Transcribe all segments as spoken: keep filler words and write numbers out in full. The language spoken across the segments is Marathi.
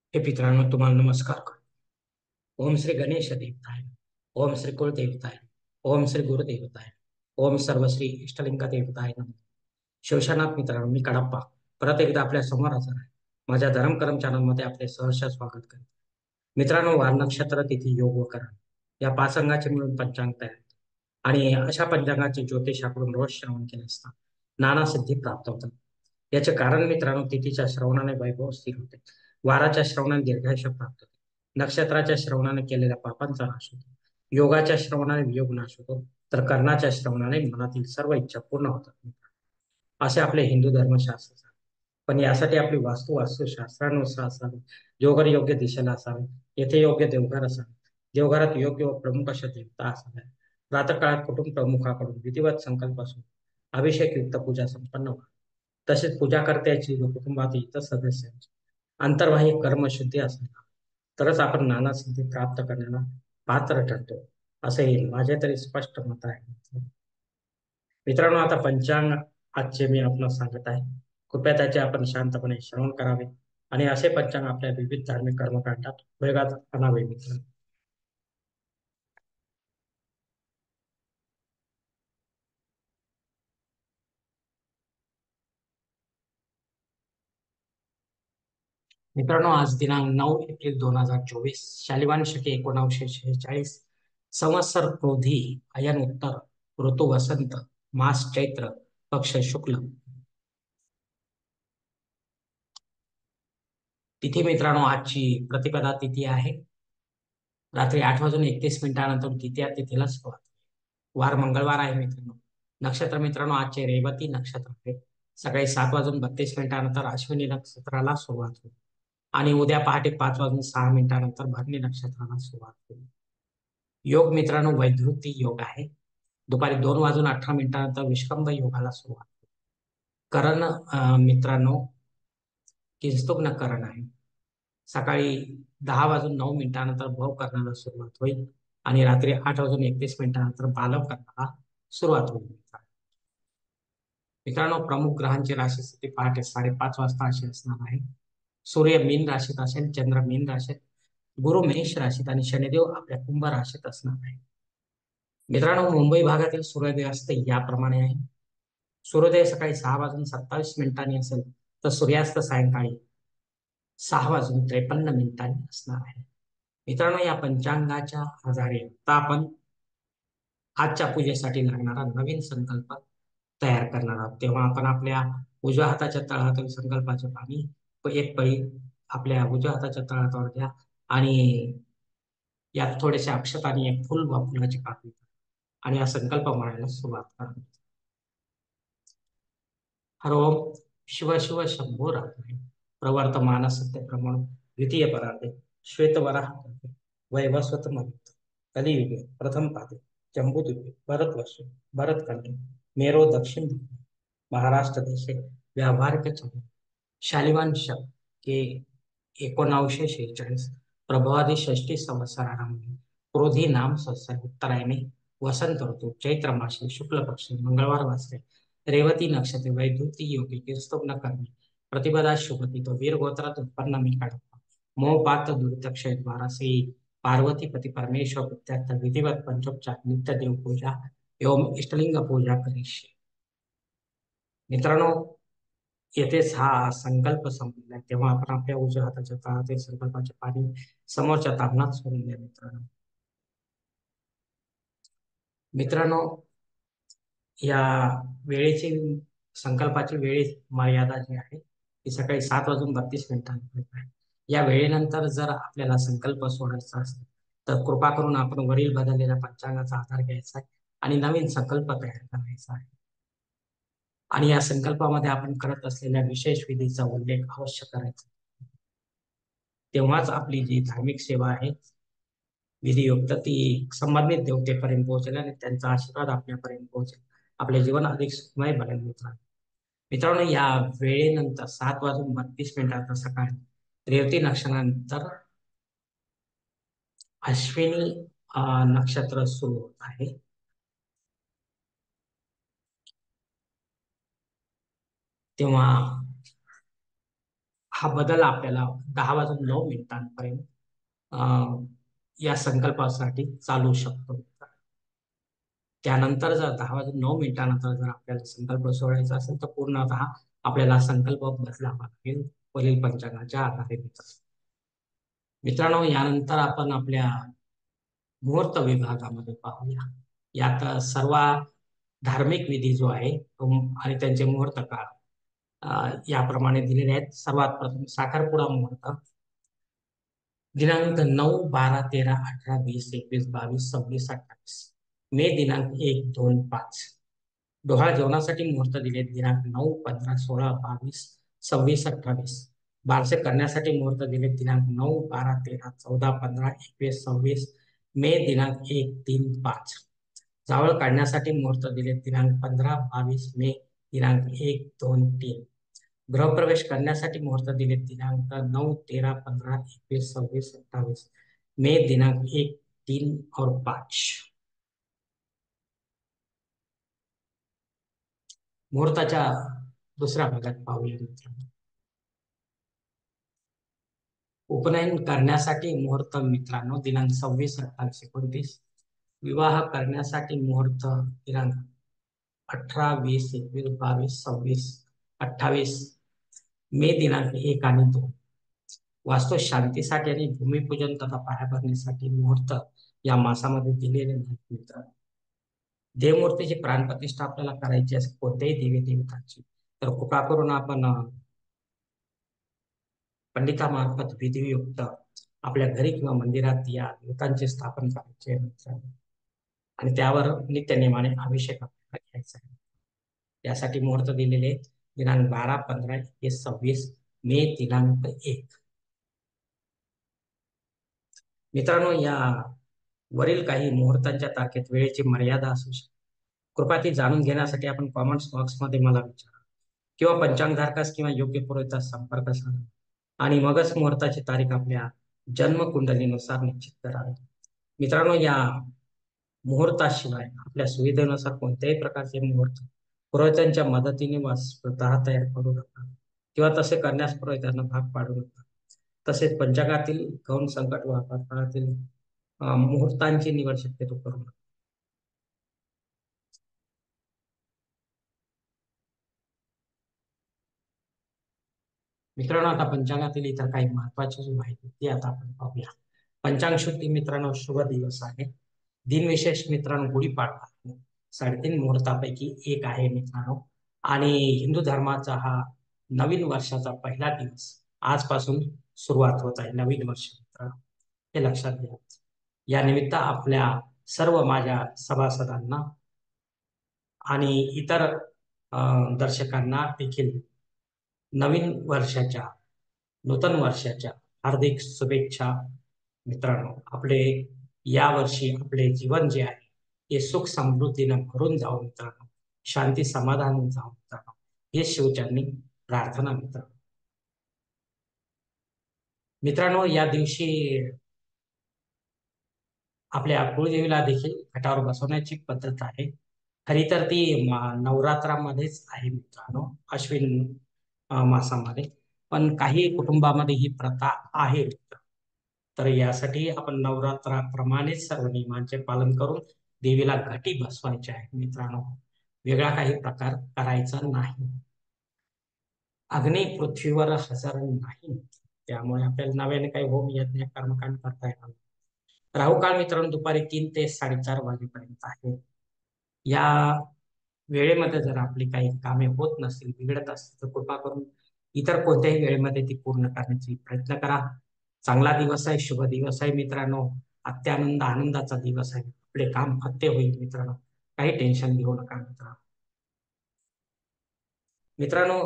हे मित्रांनो, तुम्हाला नमस्कार करतो. ओम श्री गणेश देवताय, ओम श्री कुलदेवताय, ओम श्री गुरुदेवताय, ओम सर्वश्री इष्टलिंग देवताय नमः. शिवशनाथ मित्रांनो, मी कडप्पा परत एकदा आपल्या समोर हजर आहे. माझ्या धर्मकरम चॅनलमध्ये आपले सहर्ष स्वागत करतो. मित्रांनो, वार नक्षत्र तिथी योग व करण या पाच अंगाचे मिळून पंचांग तयार होते. आणि अशा पंचांगाचे ज्योतिषाकडून रोज श्रवण केले असता नाना सिद्धी प्राप्त होतात. याचे कारण मित्रांनो, तिथीच्या श्रवणाने वैभव स्थिर होते, वाराच्या श्रवणाने दीर्घायुष्य प्राप्त होते, नक्षत्राच्या श्रवणाने केलेल्या पापांचा नाश होतो, योगाच्या श्रवणाने वियोग नाश होतो, तर कर्णाच्या श्रवणाने मनातील सर्व इच्छा पूर्ण होतात. असे आपले हिंदू धर्मशास्त्र सांगते. पण यासाठी आपली वास्तू वास्तुशास्त्रानुसार असावी, देवघर योग्य दिशेला असावे, येथे योग्य देवघर असावे, देवघरात योग्य व प्रमुख अशा देवता असाव्या. प्रातःकाळात कुटुंब प्रमुखाकडून विधिवत संकल्प असून अभिषेक युक्त पूजा संपन्न व्हावी. तसेच पूजा करत्याची व कुटुंबातील इतर सदस्यांची अंतर्बाह्य कर्मशुद्धी असणे, तरच आपण नाना सिद्धी प्राप्त करण्याला पात्र ठरतो, असे माझे तरी स्पष्ट मत आहे. मित्रांनो, आता पंचांग आजचे मी आपणास सांगत आहे. कृपया त्याचे आपण शांतपणे श्रवण करावे आणि असे पंचांग आपल्या विविध धार्मिक कर्मकांडात उपयोगात आणावे. मित्रांनो, मित्रांनो आज दिनांक नऊ एप्रिल दोन हजार चोवीस, शालिवान शके एकोणावीसशे शेहेचाळीस, संवत्सर क्रोधी, अयन उत्तर, ऋतू वसंत, मास चैत्र, पक्ष शुक्ल. तिथी मित्रांनो आजची प्रतिपदा तिथी आहे. रात्री आठ वाजून एकतीस मिनिटानंतर द्वितीया तिथीला सुरुवात. वार मंगळवार आहे मित्रांनो. नक्षत्र मित्रांनो आजचे रेवती नक्षत्र आहे. सकाळी सात वाजून बत्तीस मिनिटानंतर अश्विनी नक्षत्राला सुरुवात होईल आणि उद्या पहाटे पाच वाजून सहा मिनिटानंतर भरणी नक्षत्राला सुरुवात होईल. योग मित्रांनो वैधृती योग आहे. दुपारी दोन वाजून अठरा मिनिटानंतर विष्कंभ योगाला सुरुवात होईल. करण अं, मित्रांनो किंस्तुग्न करण आहे. सकाळी दहा वाजून नऊ मिनिटानंतर भव करण्याला सुरुवात होईल आणि रात्री आठ वाजून एकतीस मिनिटानंतर बालव करण्याला सुरुवात होईल. मित्रांनो, प्रमुख ग्रहांची राशी स्थिती पहाटे साडेपाच वाजता अशी असणार आहे. सूर्य मीन राशीत असेल, चंद्र मीन राशीत, गुरु मेष राशीत आणि शनिदेव आपल्या कुंभ राशीत असणार आहे. मित्रांनो, मुंबई भागातील सूर्योदय असते याप्रमाणे आहे. सूर्योदय सकाळी सहा वाजून सत्तावीस मिनिटांनी असेल, तर सूर्यास्त सायंकाळी सहा वाजून त्रेपन्न मिनिटांनी असणार आहे. मित्रांनो, या पंचांगाच्या आधारे आता आपण आजच्या पूजेसाठी लागणारा नवीन संकल्प तयार करणार आहोत. तेव्हा आपण आपल्या उजव्या हाताच्या तळहातावर संकल्पाचे पाणी प- एक पळी आपल्या उजव्या हाताच्या तळहातावर द्या आणि यात थोडेसे अक्षत आणि एक फुल वा फुलाची पाकळी आणि हा संकल्प म्हणायला सुरुवात करा. हर ओम शिव शिव शंभो रात्रे प्रवर्तमान सत्य प्रमाण द्वितीय पराते श्वेतवराह वैवस्वत मरुत कलियुगे प्रथम पादे जम्बूद्वीपे भरतवर्षे भरतखंडे मेरो दक्षिण दिशे महाराष्ट्र देशे व्यावहारिक चिन्ह शालिवान शक के एकोणावीसशे शेहेचाळीस प्रभवादी षष्टी संवत्सरारंभी क्रोधी नाम संवत्सर उत्तरायणे वसंत ऋतू चैत्र मासे शुक्ल पक्ष मंगळवार वाजते रेवती नक्षत्र वैद्युती योगी किरस्तुग्न कर्मी प्रतिपदा शुभती तो वीर गोत्रात उत्पन्न मी काढतो मोहपात दुर्दक्षय द्वारा श्री पार्वती पती परमेश्वर प्रत्यर्थ विधिवत पंचोपचार नित्य देव पूजा एवं इष्टलिंग पूजा करीष्ये. मित्रांनो, येथेच हा संकल्प संपला तेव्हा आपण आपल्या उजव्या हाताच्या तळहातील संकल्पाचे पाणी समोरच्या तामणात सोडून द्या. मित्रांनो मित्रांनो या वेळेची संकल्पाची वेळ मर्यादा जी आहे ती सकाळी सात वाजून बत्तीस मिनिटांपर्यंत आहे. या वेळेनंतर जर आपल्याला संकल्प सोडायचा असेल तर कृपा करून आपण वरील बदललेल्या पंचांगाचा आधार घ्यायचा आहे आणि नवीन संकल्प तयार करायचा आहे. आणि या संकल्पामध्ये आपण करत असलेल्या विशेष विधीचा उल्लेख अवश्य करायचा. तेव्हाच आपली जी धार्मिक सेवा आहे विधियुक्त ती संबंधित देवतेपर्यंत पोहोचेल आणि त्यांचा आशीर्वाद आपल्यापर्यंत पोहोचेल. आपले जीवन अधिक सुखमय बनेल. मित्रांनो मित्रांनो या वेळेनंतर सात वाजून बत्तीस मिनिटांचा सकाळी रेवती नक्षत्रानंतर अश्विनी अं, नक्षत्र सुरू होत आहे. तेव्हा हा बदल आपल्याला दहा वाजून नऊ मिनिटांपर्यंत अं, या संकल्पासाठी चालू शकतो. त्यानंतर जर दहा वाजून नऊ मिनिटानंतर जर आपल्याला संकल्प सोडायचा असेल तर पूर्णतः आपल्याला संकल्प बदलावा लागेल वरील पंचांगाच्या आधारे. मित्रांनो, यानंतर आपण आपल्या मुहूर्त विभागामध्ये पाहूया. यात सर्व धार्मिक विधी जो आहे तो आणि त्यांचे मुहूर्त काळ अ, याप्रमाणे दिलेले आहेत. सर्वात प्रथम साखरपुडा मुहूर्त दिनांक नऊ बारा तेरा अठरा वीस एकवीस बावीस सव्वीस अठ्ठावीस मे दिनांक एक दोन पाच. डोहाळ जेवणासाठी मुहूर्त दिले दिनांक नऊ पंधरा सोळा बावीस सव्वीस अठ्ठावीस. बारसे करण्यासाठी मुहूर्त दिले दिनांक नऊ बारा तेरा चौदा पंधरा एकवीस सव्वीस मे दिनांक एक तीन पाच. जावळ काढण्यासाठी मुहूर्त दिले दिनांक पंधरा बावीस मे दिनांक एक दोन तीन. गृहप्रवेश करण्यासाठी मुहूर्त दिले दिनांक नऊ तेरा पंधरा एकवीस सव्वीस अठ्ठावीस मे दिनांक एक तीन और पाच. मुहूर्ताच्या दुसऱ्या भागात पाहूया मित्रांनो. उपनयन करण्यासाठी मुहूर्त मित्रांनो दिनांक सव्वीस अठ्ठावीस एकोणतीस. विवाह करण्यासाठी मुहूर्त दिनांक अठरा वीस एकवीस बावीस सव्वीस अठ्ठावीस मे दिनांक एक आणि दोन. वास्तू शांतीसाठी आणि भूमिपूजन तथा पायाभरणीसाठी मुहूर्त या मासामध्ये दिलेले नाहीत मित्रांनो. देवमूर्तीची प्राणप्रतिष्ठा आपल्याला करायची असेल कोणत्याही देवी देवतांची तर कृपा करून आपण पंडितामार्फत विधियुक्त आपल्या घरी किंवा मंदिरात या देवतांचे स्थापन करायचे आहे मित्रांनो. आणि त्यावर नित्यनेमाने अभिषेक आपल्याला घ्यायचा आहे. यासाठी मुहूर्त दिलेले दिनांक बारा पंधरा एकवीस सव्वीस मे दिनांक एक. मित्रांनो, या वरील काही मुहूर्तांच्या तारखेत वेळेची मर्यादा असू शकते. कृपया ती जाणून घेण्यासाठी आपण कॉमेंट्स बॉक्समध्ये मला विचारा किंवा पंचांगधारकास किंवा योग्य पुरोहितास संपर्क साधा आणि मगच मुहूर्ताची तारीख आपल्या जन्मकुंडलीनुसार निश्चित करावी. मित्रांनो, या मुहूर्ताशिवाय आपल्या सुविधेनुसार कोणत्याही प्रकारचे मुहूर्त पुरोहितांच्या मदतीने वा स्वतः तयार करू नका किंवा तसे करण्यास पुरोहितांना भाग पाडू नका. तसेच पंचांगातील गौण संकट वा काळातील मुहूर्तांची निवड शक्यतो करू नका. मित्रांनो, आता पंचांगातील इतर काही महत्वाची जी माहिती ती आता आपण पाहूया. पंचांग शुद्धी मित्रांनो शुभ दिवस आहे. दिनविशेष मित्रांनो गुढीपाडवा साडेतीन मुहूर्तापैकी एक आहे मित्रांनो. आणि हिंदू धर्माचा हा नवीन वर्षाचा पहिला दिवस आजपासून सुरुवात होत आहे. नवीन वर्ष मित्रांनो हे लक्षात घ्या. या निमित्त आपल्या सर्व माझ्या सभासदांना आणि इतर दर्शकांना देखील नवीन वर्षाच्या नूतन वर्षाच्या हार्दिक शुभेच्छा. मित्रांनो, आपले या वर्षी आपले जीवन जे आहे हे सुख समृद्धीनं भरून जावं मित्रांनो, शांती समाधान जावं मित्रांनो, हे शिवचरणी प्रार्थना मित्रांनो. मित्रांनो, या दिवशी आपल्या कुळदेवीला देखील घटावर बसवण्याची पद्धत आहे. खरी तर ती नवरात्रामध्येच आहे मित्रांनो, अश्विन मासामध्ये. पण काही कुटुंबामध्ये ही प्रथा आहे. तर यासाठी आपण नवरात्राप्रमाणेच सर्व नियमांचे पालन करून देवीला घटी बसवायचे आहे मित्रांनो. वेगळा काही प्रकार करायचा नाही. अग्नी पृथ्वीवर हजर नाही, त्यामुळे आपल्याला नव्याने काही होम यज्ञ कर्मकांड करता येणार. राहू काळ मित्रांनो दुपारी तीन ते साडेचार वाजेपर्यंत आहे. या वेळेमध्ये जर आपली काही कामे होत नसतील बिघडत असतील तर कृपा करून इतर कोणत्याही वेळेमध्ये ती पूर्ण करण्याचा प्रयत्न करा. चांगला दिवस आहे, शुभ दिवस आहे मित्रांनो. अत्यानंद आनंदाचा दिवस आहे. आपले काम फत्ते होईल मित्रांनो, काही टेन्शन घेऊ नका मित्रांनो. मित्रांनो,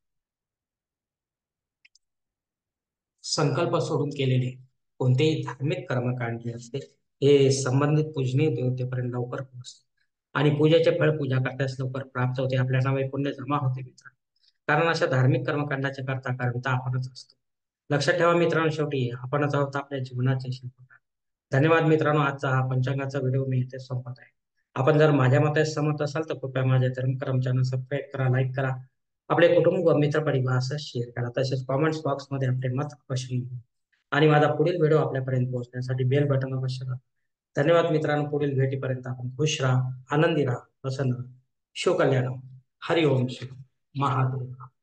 संकल्प सोडून केलेले कोणतेही धार्मिक कर्मकांड जे असते हे संबंधित पूजनीय देवतेपर्यंत लवकर पोहोचते आणि पूजेचे फळ पूजा करताच लवकर प्राप्त होते. आपल्या नावे पुण्य जमा होते मित्रांनो. कारण अशा धार्मिक कर्मकांडाचे करता करता आपणच असतो. लक्षात ठेवा मित्रांनो, शेवटी आपणच आहोत आपल्या जीवनाचे शिल्पकार. धन्यवाद मित्रांनो. आजचा हा पंचांगाचा व्हिडिओ मी इथे संपत आहे. आपण जर माझ्या मते सहमत असाल तर कृपया माझ्या धर्मकरम चॅनल सबस्क्राईब करा, लाईक करा आपले कुटुंब व मित्र परिवारासह शेअर करा. तसेच कॉमेंट्स बॉक्समध्ये आपले मत अवश्य नोंदवा. आणि माझा पुढील व्हिडिओ आपल्यापर्यंत पोहोचण्यासाठी बेल बटन अवश्य दाबा. धन्यवाद मित्रांनो. पुढील भेटीपर्यंत आपण खुश राहा, आनंदी राहा, प्रसन्न राहा. शिवकल्याण. हरि ओम श्री महादेव.